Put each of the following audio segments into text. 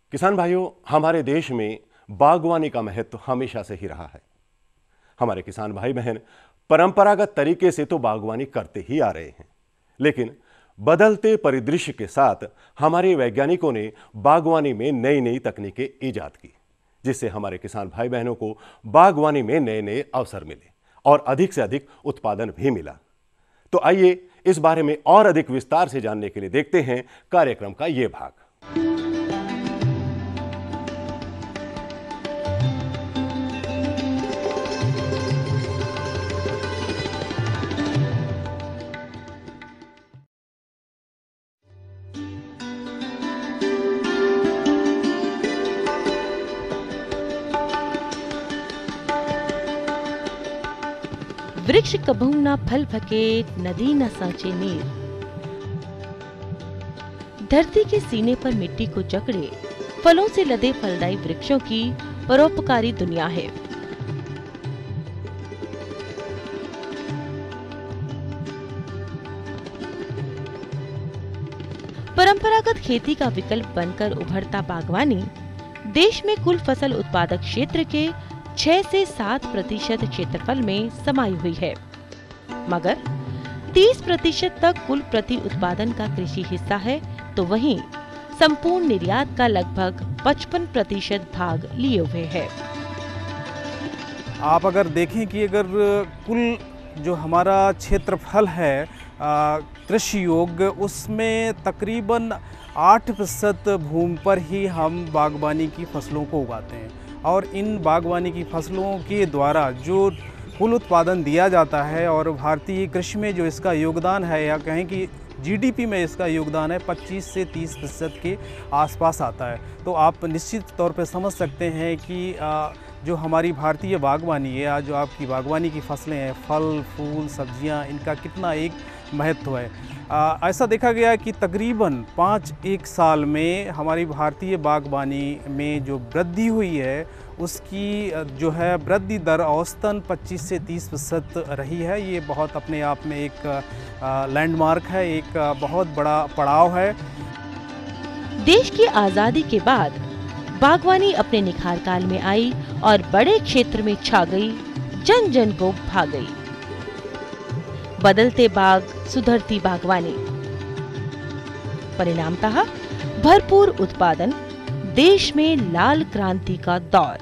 किसान भाइयों, हमारे देश में बागवानी का महत्व हमेशा से ही रहा है। हमारे किसान भाई बहन परंपरागत तरीके से तो बागवानी करते ही आ रहे हैं, लेकिन बदलते परिदृश्य के साथ हमारे वैज्ञानिकों ने बागवानी में नई नई तकनीकें ईजाद की, जिससे हमारे किसान भाई बहनों को बागवानी में नए नए अवसर मिले और अधिक से अधिक उत्पादन भी मिला। तो आइए इस बारे में और अधिक विस्तार से जानने के लिए देखते हैं कार्यक्रम का ये भाग। वृक्ष कबहू ना फल फके, नदी न सांचे नीर। धरती के सीने पर मिट्टी को जकड़े फलों से लदे फलदायी वृक्षों की परोपकारी दुनिया है। परंपरागत खेती का विकल्प बनकर उभरता बागवानी देश में कुल फसल उत्पादक क्षेत्र के 6 से 7% क्षेत्रफल में समाई हुई है, मगर 30% तक कुल प्रति उत्पादन का कृषि हिस्सा है, तो वहीं संपूर्ण निर्यात का लगभग 55% भाग लिए हुए है। आप अगर देखें कि अगर कुल जो हमारा क्षेत्रफल है कृषि योग्य, उसमें तकरीबन 8% भूमि पर ही हम बागवानी की फसलों को उगाते हैं और इन बागवानी की फसलों के द्वारा जो कुल उत्पादन दिया जाता है और भारतीय कृषि में जो इसका योगदान है, या कहें कि जीडीपी में इसका योगदान है, 25 से 30% के आसपास आता है। तो आप निश्चित तौर पे समझ सकते हैं कि जो हमारी भारतीय बागवानी है या जो आपकी बागवानी की फसलें हैं, फल फूल सब्जियां, इनका कितना एक महत्व है। ऐसा देखा गया कि तकरीबन 5 साल में हमारी भारतीय बागवानी में जो वृद्धि हुई है, उसकी जो है वृद्धि दर औसतन 25 से 30% रही है। ये बहुत अपने आप में एक लैंडमार्क है, एक बहुत बड़ा पड़ाव है। देश की आजादी के बाद बागवानी अपने निखार काल में आई और बड़े क्षेत्र में छा गई, जन जन को भा गई। बदलते बाग, सुधरती बागवानी, परिणामतः भरपूर उत्पादन, देश में लाल क्रांति का दौर।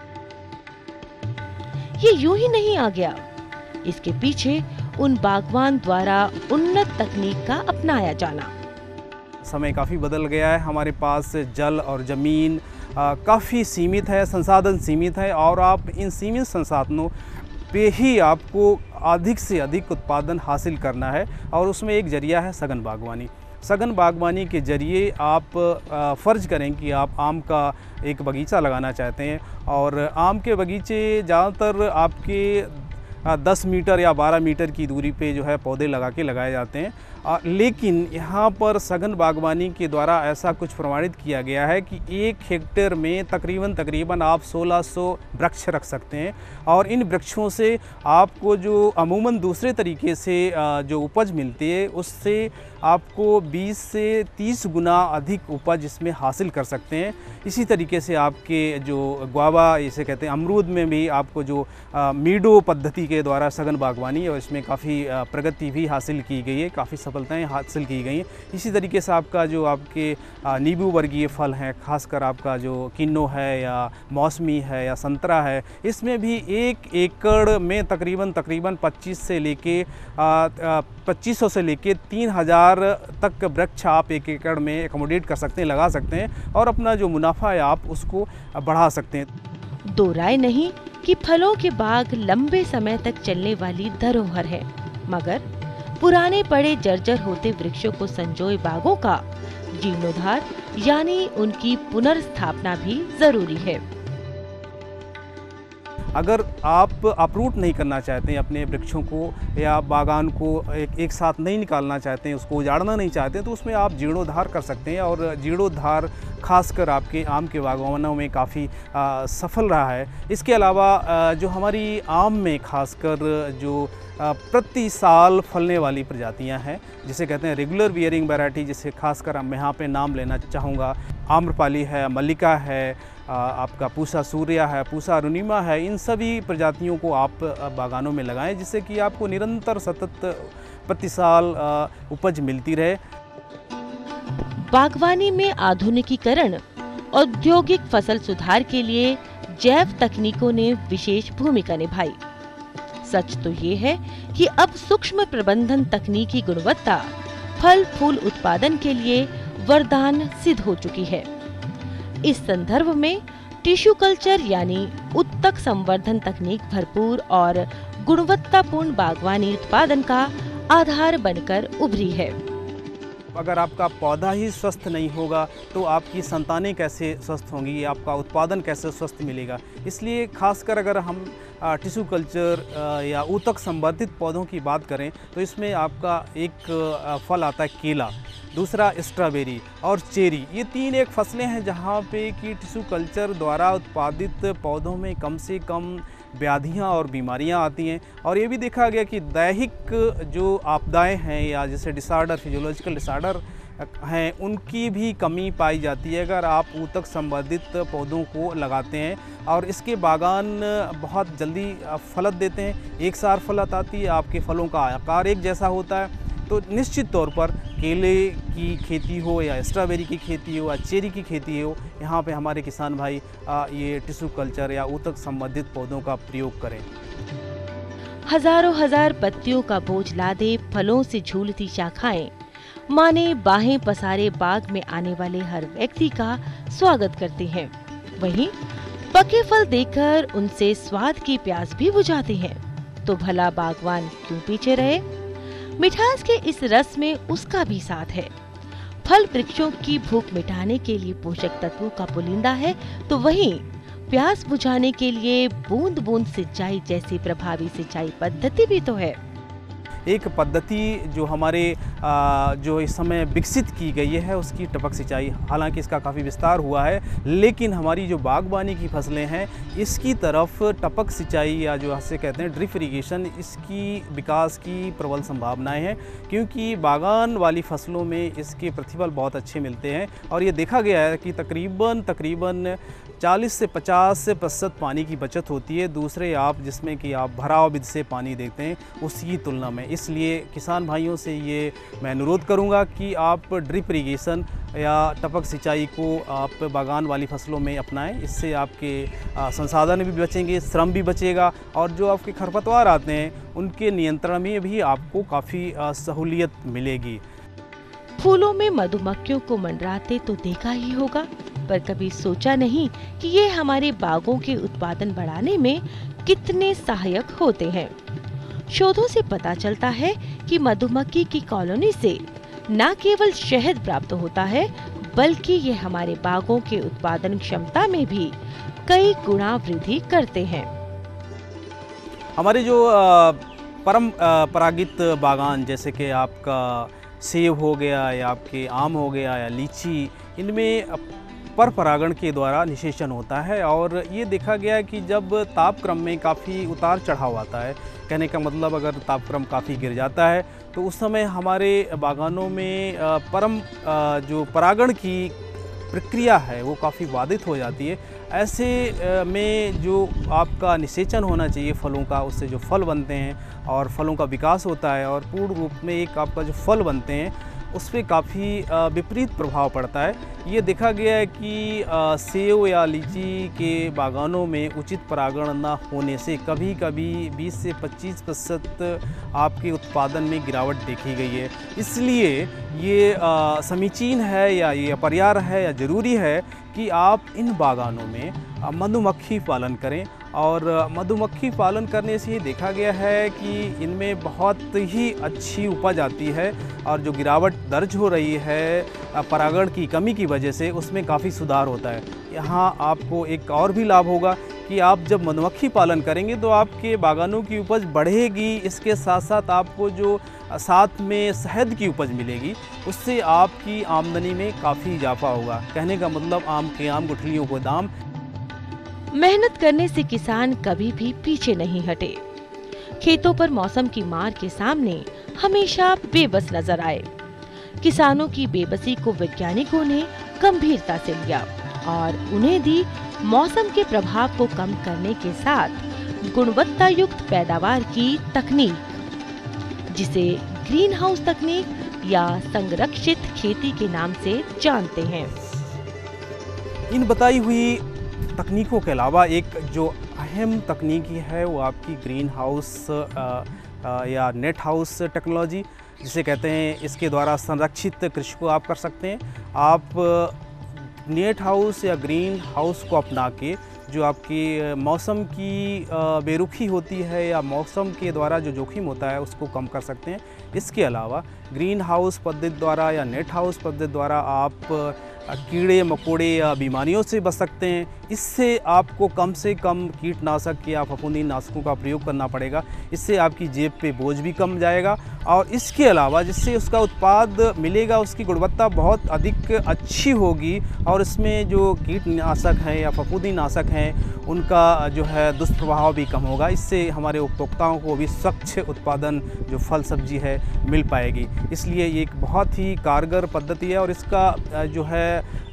ये यूं ही नहीं आ गया, इसके पीछे उन बागवान द्वारा उन्नत तकनीक का अपनाया जाना। समय काफ़ी बदल गया है, हमारे पास जल और ज़मीन काफ़ी सीमित है, संसाधन सीमित है और आप इन सीमित संसाधनों पे ही आपको अधिक से अधिक उत्पादन हासिल करना है और उसमें एक जरिया है सघन बागवानी। सघन बागवानी के जरिए आप फ़र्ज़ करें कि आप आम का एक बगीचा लगाना चाहते हैं और आम के बगीचे ज़्यादातर आपके 10 मीटर या 12 मीटर की दूरी पे जो है पौधे लगा के लगाए जाते हैं, लेकिन यहाँ पर सघन बागवानी के द्वारा ऐसा कुछ प्रमाणित किया गया है कि 1 हेक्टेयर में तकरीबन आप 1600 वृक्ष रख सकते हैं और इन वृक्षों से आपको जो अमूमन दूसरे तरीके से जो उपज मिलती है, उससे आपको 20 से 30 गुना अधिक उपज इसमें हासिल कर सकते हैं। इसी तरीके से आपके जो गुआवा इसे कहते हैं, अमरूद में भी आपको जो मीडो पद्धति के द्वारा सघन बागवानी और इसमें काफ़ी प्रगति भी हासिल की गई है, काफ़ी सफलताएं हासिल की गई हैं। इसी तरीके से आपका जो आपके नींबू वर्गीय फल हैं, खासकर आपका जो किन्नो है या मौसमी है या संतरा है, इसमें भी 1 एकड़ में तकरीबन 25 से लेके 2500 से लेके 3000 तक वृक्ष आप 1 एकड़ में एकोमोडेट कर सकते हैं, लगा सकते हैं और अपना जो मुनाफा है आप उसको बढ़ा सकते हैं। दो राय नहीं कि फलों के बाग लंबे समय तक चलने वाली धरोहर है, मगर पुराने पड़े जर्जर होते वृक्षों को संजोए बागों का जीर्णोद्धार यानी उनकी पुनर्स्थापना भी जरूरी है। अगर आप अपरूट नहीं करना चाहते हैं अपने वृक्षों को या बागान को एक साथ नहीं निकालना चाहते हैं, उसको उजाड़ना नहीं चाहते, तो उसमें आप जीर्णोद्धार कर सकते हैं और जीर्णोद्धार खासकर आपके आम के बागवानों में काफ़ी सफल रहा है। इसके अलावा जो हमारी आम में खासकर जो प्रति साल फलने वाली प्रजातियां हैं, जिसे कहते हैं रेगुलर बियरिंग वैरायटी, जिसे खासकर मैं यहाँ पे नाम लेना चाहूँगा, आम्रपाली है, मल्लिका है, आपका पूसा सूर्या है, पूसा अरुणिमा है, इन सभी प्रजातियों को आप बागानों में लगाएं, जिससे कि आपको निरंतर सतत प्रति साल उपज मिलती रहे। बागवानी में आधुनिकीकरण, औद्योगिक फसल सुधार के लिए जैव तकनीकों ने विशेष भूमिका निभाई। सच तो ये है कि अब सूक्ष्म प्रबंधन तकनीकी गुणवत्ता फल फूल उत्पादन के लिए वरदान सिद्ध हो चुकी है। इस संदर्भ में टिश्यू कल्चर यानी उत्तक संवर्धन तकनीक भरपूर और गुणवत्तापूर्ण बागवानी उत्पादन का आधार बनकर उभरी है। अगर आपका पौधा ही स्वस्थ नहीं होगा तो आपकी संतानें कैसे स्वस्थ होंगी, आपका उत्पादन कैसे स्वस्थ मिलेगा। इसलिए खासकर अगर हम टिश्यू कल्चर या ऊतक संवर्धित पौधों की बात करें तो इसमें आपका एक फल आता है केला, दूसरा स्ट्रॉबेरी और चेरी। ये 3 एक फसलें हैं जहाँ पे कि टिश्यू कल्चर द्वारा उत्पादित पौधों में कम से कम व्याधियाँ और बीमारियाँ आती हैं। और ये भी देखा गया कि दैहिक जो आपदाएं हैं या जैसे डिसऑर्डर, फिजियोलॉजिकल डिसऑर्डर हैं, उनकी भी कमी पाई जाती है अगर आप ऊतक संवर्धित पौधों को लगाते हैं। और इसके बागान बहुत जल्दी फलत देते हैं, एक सार फलत आती है, आपके फलों का आकार एक जैसा होता है। तो निश्चित तौर पर केले की खेती हो या स्ट्रॉबेरी की खेती हो या चेरी की खेती हो, यहाँ पे हमारे किसान भाई ये टिश्यू कल्चर या ऊतक संबंधित पौधों का प्रयोग करें। हजारों हजार पत्तियों का बोझ लादे फलों से झूलती शाखाएं माने बाहें पसारे बाग में आने वाले हर व्यक्ति का स्वागत करते हैं। वहीं पके फल देकर उनसे स्वाद की प्यास भी बुझाते हैं। तो भला बागवान क्यों पीछे रहे। मिठास के इस रस में उसका भी साथ है। फल वृक्षों की भूख मिटाने के लिए पोषक तत्वों का पुलिंदा है, तो वहीं प्यास बुझाने के लिए बूंद बूंद सिंचाई जैसी प्रभावी सिंचाई पद्धति भी तो है। एक पद्धति जो हमारे जो इस समय विकसित की गई है उसकी टपक सिंचाई, हालांकि इसका काफ़ी विस्तार हुआ है, लेकिन हमारी जो बागवानी की फसलें हैं इसकी तरफ टपक सिंचाई या जो ऐसे कहते हैं ड्रिप इरिगेशन, इसकी विकास की प्रबल संभावनाएं हैं, क्योंकि बागान वाली फसलों में इसके प्रतिफल बहुत अच्छे मिलते हैं। और ये देखा गया है कि तकरीबन 40 से 50% पानी की बचत होती है दूसरे आप जिसमें कि आप भराव विधि से पानी देते हैं उसकी तुलना में। इसलिए किसान भाइयों से ये मैं अनुरोध करूंगा कि आप ड्रिप इरिगेशन या टपक सिंचाई को आप बागान वाली फसलों में अपनाएं। इससे आपके संसाधन भी बचेंगे, श्रम भी बचेगा और जो आपके खरपतवार आते हैं उनके नियंत्रण में भी आपको काफ़ी सहूलियत मिलेगी। फूलों में मधुमक्खियों को मंडराते तो देखा ही होगा, पर कभी सोचा नहीं कि ये हमारे बागों के उत्पादन बढ़ाने में कितने सहायक होते हैं। शोधों से पता चलता है कि मधुमक्खी की कॉलोनी से न केवल शहद प्राप्त होता है, बल्कि ये हमारे बागों के उत्पादन क्षमता में भी कई गुना वृद्धि करते हैं। हमारे जो परंपरागत बागान जैसे कि आपका सेब हो गया या आपके आम हो गया या लीची, इनमें पर परागण के द्वारा निषेचन होता है। और ये देखा गया कि जब तापक्रम में काफ़ी उतार चढ़ाव आता है, कहने का मतलब अगर तापक्रम काफ़ी गिर जाता है तो उस समय हमारे बागानों में जो परागण की प्रक्रिया है वो काफ़ी बाधित हो जाती है। ऐसे में जो आपका निषेचन होना चाहिए फलों का, उससे जो फल बनते हैं और फलों का विकास होता है और पूर्ण रूप में एक आपका जो फल बनते हैं उस पर काफ़ी विपरीत प्रभाव पड़ता है। ये देखा गया है कि सेब या लीची के बागानों में उचित परागण न होने से कभी कभी 20 से 25% आपके उत्पादन में गिरावट देखी गई है। इसलिए ये समीचीन है या ये अपरिहार्य है या ज़रूरी है कि आप इन बागानों में मधुमक्खी पालन करें। और मधुमक्खी पालन करने से ये देखा गया है कि इनमें बहुत ही अच्छी उपज आती है और जो गिरावट दर्ज हो रही है परागण की कमी की वजह से उसमें काफ़ी सुधार होता है। यहाँ आपको एक और भी लाभ होगा कि आप जब मधुमक्खी पालन करेंगे तो आपके बागानों की उपज बढ़ेगी, इसके साथ साथ आपको जो साथ में शहद की उपज मिलेगी उससे आपकी आमदनी में काफ़ी इजाफा होगा। कहने का मतलब आम के आम गुठलियों को दाम। मेहनत करने से किसान कभी भी पीछे नहीं हटे। खेतों पर मौसम की मार के सामने हमेशा बेबस नजर आए। किसानों की बेबसी को वैज्ञानिकों ने गंभीरता से लिया और उन्हें दी मौसम के प्रभाव को कम करने के साथ गुणवत्ता युक्त पैदावार की तकनीक, जिसे ग्रीन हाउस तकनीक या संरक्षित खेती के नाम से जानते हैं। इन बताई हुई तकनीकों के अलावा एक जो अहम तकनीकी है वो आपकी ग्रीन हाउस या नेट हाउस टेक्नोलॉजी जिसे कहते हैं। इसके द्वारा संरक्षित कृषि को आप कर सकते हैं। आप नेट हाउस या ग्रीन हाउस को अपना के जो आपकी मौसम की बेरुखी होती है या मौसम के द्वारा जो जोखिम होता है उसको कम कर सकते हैं। इसके अलावा ग्रीन हाउस पद्धति द्वारा या नेट हाउस पद्धति द्वारा आप कीड़े मकोड़े या बीमारियों से बच सकते हैं। इससे आपको कम से कम कीटनाशक या फफूंदी नाशकों का प्रयोग करना पड़ेगा। इससे आपकी जेब पे बोझ भी कम जाएगा और इसके अलावा जिससे उसका उत्पाद मिलेगा उसकी गुणवत्ता बहुत अधिक अच्छी होगी और इसमें जो कीटनाशक हैं या फफूंदी नाशक हैं उनका जो है दुष्प्रभाव भी कम होगा। इससे हमारे उपभोक्ताओं को भी स्वच्छ उत्पादन जो फल सब्जी है मिल पाएगी। इसलिए ये एक बहुत ही कारगर पद्धति है और इसका जो है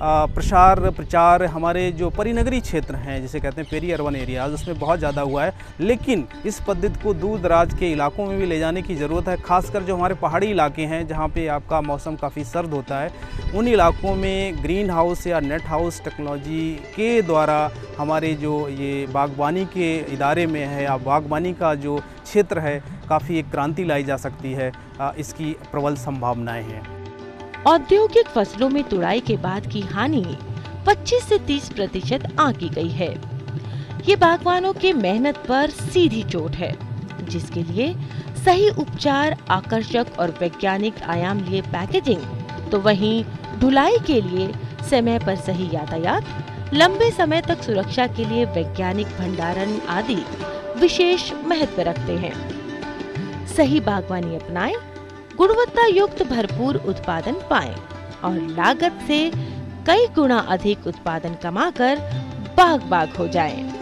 प्रचार हमारे जो परिनगरीय क्षेत्र हैं जिसे कहते हैं पेरी अर्बन एरियाज उसमें बहुत ज़्यादा हुआ है। लेकिन इस पद्धति को दूर दराज के इलाकों में भी ले जाने की ज़रूरत है। खासकर जो हमारे पहाड़ी इलाके हैं जहाँ पे आपका मौसम काफ़ी सर्द होता है उन इलाकों में ग्रीन हाउस या नेट हाउस टेक्नोलॉजी के द्वारा हमारे जो ये बागवानी के इदारे में है या बागवानी का जो क्षेत्र है काफ़ी एक क्रांति लाई जा सकती है। इसकी प्रबल संभावनाएं हैं। औद्योगिक फसलों में तुड़ाई के बाद की हानि 25 से 30% आंकी गई है। ये बागवानों के मेहनत पर सीधी चोट है, जिसके लिए सही उपचार, आकर्षक और वैज्ञानिक आयाम लिए पैकेजिंग, तो वहीं ढुलाई के लिए समय पर सही यातायात, लंबे समय तक सुरक्षा के लिए वैज्ञानिक भंडारण आदि विशेष महत्व रखते हैं। सही बागवानी अपनाएं, गुणवत्ता युक्त भरपूर उत्पादन पाएं और लागत से कई गुना अधिक उत्पादन कमाकर बाग हो जाएं।